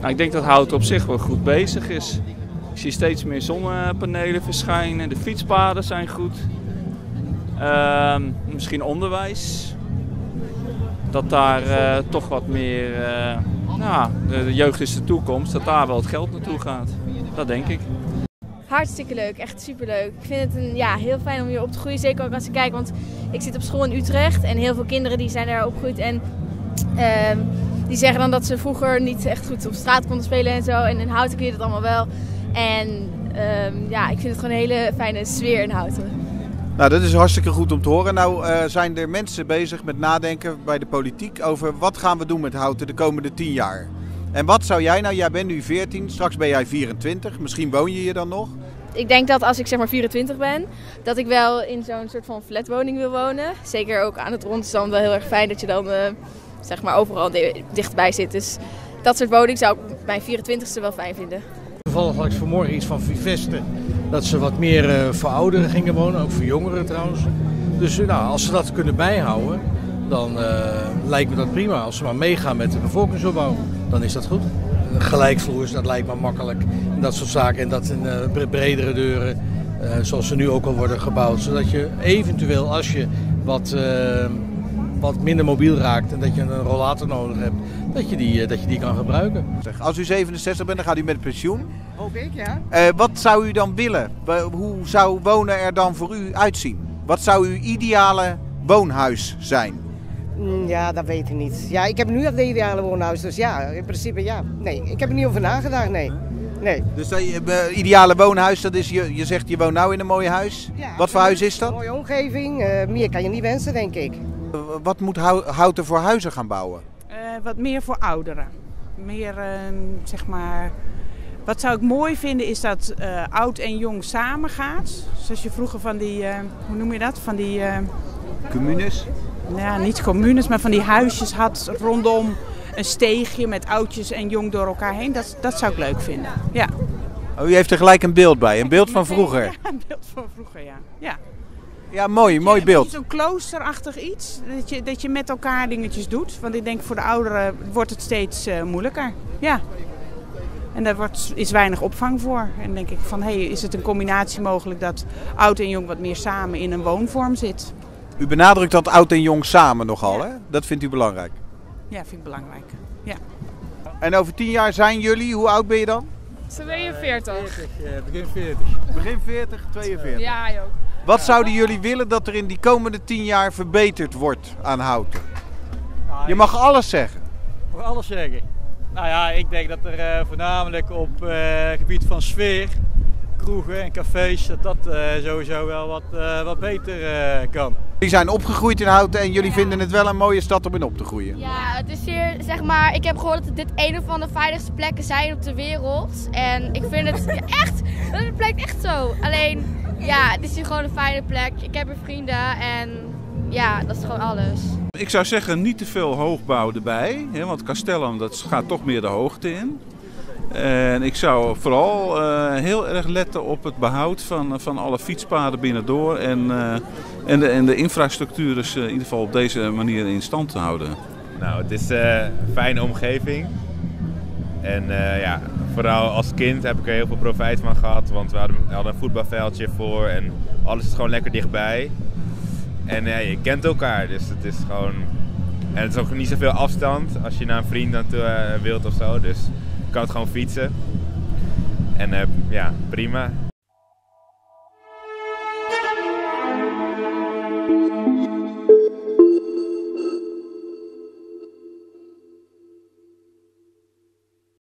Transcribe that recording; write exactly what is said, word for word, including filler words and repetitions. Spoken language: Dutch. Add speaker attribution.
Speaker 1: Nou, ik denk dat Houten op zich wel goed bezig is. Ik zie steeds meer zonnepanelen verschijnen, de fietspaden zijn goed. Uh, misschien onderwijs. Dat daar uh, toch wat meer, uh, nou, de jeugd is de toekomst, dat daar wel het geld naartoe gaat. Dat denk ik.
Speaker 2: Hartstikke leuk, echt superleuk. Ik vind het een, ja, heel fijn om hier op te groeien, zeker ook als ik kijk, want ik zit op school in Utrecht en heel veel kinderen die zijn daar opgegroeid en uh, die zeggen dan dat ze vroeger niet echt goed op straat konden spelen en zo. En in Houten kun je dat allemaal wel. En uh, ja, ik vind het gewoon een hele fijne sfeer in Houten.
Speaker 3: Nou, dat is hartstikke goed om te horen. Nou uh, zijn er mensen bezig met nadenken bij de politiek over wat gaan we doen met Houten de komende tien jaar. En wat zou jij nou, jij bent nu veertien, straks ben jij vierentwintig, misschien woon je hier dan nog.
Speaker 2: Ik denk dat als ik zeg maar vierentwintig ben, dat ik wel in zo'n soort van flatwoning wil wonen. Zeker ook aan het rond is dan wel heel erg fijn dat je dan uh, zeg maar overal dichtbij zit. Dus dat soort woning zou ik mijn vierentwintigste wel fijn vinden.
Speaker 4: Toevallig had ik vanmorgen iets van Viveste, dat ze wat meer uh, voor ouderen gingen wonen, ook voor jongeren trouwens. Dus uh, nou, als ze dat kunnen bijhouden, dan uh, lijkt me dat prima. Als ze maar meegaan met de bevolkingsopbouw, dan is dat goed. Gelijkvloers, dat lijkt me makkelijk. En dat soort zaken en dat in uh, bredere deuren, uh, zoals ze nu ook al worden gebouwd. Zodat je eventueel, als je wat, uh, wat minder mobiel raakt en dat je een rollator nodig hebt, dat je die, uh, dat je die kan gebruiken.
Speaker 3: Als u zevenenzestig bent, dan gaat u met pensioen.
Speaker 5: Hoop ik, ja.
Speaker 3: Uh, wat zou u dan willen? Hoe zou wonen er dan voor u uitzien? Wat zou uw ideale woonhuis zijn?
Speaker 5: Ja, dat weet ik niet. Ja, ik heb nu al de ideale woonhuis, dus ja, in principe ja. Nee, ik heb er niet over nagedacht, nee. nee.
Speaker 3: Dus dat uh, ideale woonhuis, dat is, je, je zegt je woont nou in een mooi huis. Ja, wat voor huis is dat?
Speaker 5: Een mooie omgeving, uh, meer kan je niet wensen, denk ik.
Speaker 3: Uh, wat moet Houten voor huizen gaan bouwen?
Speaker 6: Uh, wat meer voor ouderen. Meer, uh, zeg maar... Wat zou ik mooi vinden is dat uh, oud en jong samengaat. Zoals je vroeger van die, uh, hoe noem je dat? Van die... Uh,
Speaker 3: Communes?
Speaker 6: Ja, niet communes, maar van die huisjes had rondom een steegje met oudjes en jong door elkaar heen. Dat, dat zou ik leuk vinden, ja.
Speaker 3: Oh, u heeft er gelijk een beeld bij, een beeld van vroeger?
Speaker 6: Ja, een beeld van vroeger, ja. Ja,
Speaker 3: ja mooi, mooi beeld.
Speaker 6: Zo'n kloosterachtig iets, dat je, dat je met elkaar dingetjes doet. Want ik denk voor de ouderen wordt het steeds uh, moeilijker, ja. En daar wordt, is weinig opvang voor. En dan denk ik van, hé, hey, is het een combinatie mogelijk dat oud en jong wat meer samen in een woonvorm zit?
Speaker 3: U benadrukt dat oud en jong samen nogal, ja. Hè? Dat vindt u belangrijk?
Speaker 6: Ja, vind ik belangrijk. Ja.
Speaker 3: En over tien jaar zijn jullie, hoe oud ben je dan?
Speaker 7: tweeënveertig.
Speaker 4: veertig, begin veertig.
Speaker 3: Begin veertig, tweeënveertig.
Speaker 7: Ja, joh.
Speaker 3: Wat zouden jullie willen dat er in die komende tien jaar verbeterd wordt aan Houten? Je mag alles zeggen.
Speaker 8: Ik mag alles zeggen. Nou ja, ik denk dat er uh, voornamelijk op het uh, gebied van sfeer, kroegen en cafés, dat dat uh, sowieso wel wat, uh, wat beter uh, kan.
Speaker 3: Jullie zijn opgegroeid in Houten en jullie ja. vinden het wel een mooie stad om in op te groeien.
Speaker 9: Ja, het is hier, zeg maar, ik heb gehoord dat dit een van de veiligste plekken zijn op de wereld. En ik vind het echt, het blijkt echt zo. Alleen, ja, het is hier gewoon een fijne plek. Ik heb er vrienden en ja, dat is gewoon alles.
Speaker 10: Ik zou zeggen niet te veel hoogbouw erbij, hè, want Castellum dat gaat toch meer de hoogte in. En ik zou vooral uh, heel erg letten op het behoud van, van alle fietspaden binnendoor en, uh, en, de, en de infrastructuur dus uh, in ieder geval op deze manier in stand te houden.
Speaker 11: Nou, het is uh, een fijne omgeving en uh, ja, vooral als kind heb ik er heel veel profijt van gehad, want we hadden, we hadden een voetbalveldje voor en alles is gewoon lekker dichtbij. En uh, je kent elkaar, dus het is gewoon, en het is ook niet zoveel afstand als je naar een vriend naartoe uh, wilt of zo, dus je kan het gewoon fietsen. En uh, ja, prima.